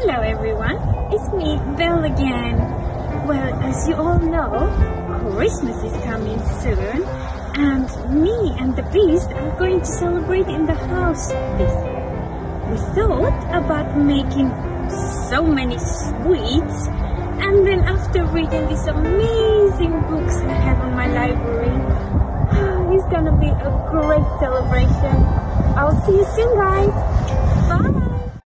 Hello everyone, it's me, Belle again. Well, as you all know, Christmas is coming soon, and me and the Beast are going to celebrate in the house this year. We thought about making so many sweets, and then after reading these amazing books I have in my library, it's gonna be a great celebration. I'll see you soon, guys. Bye!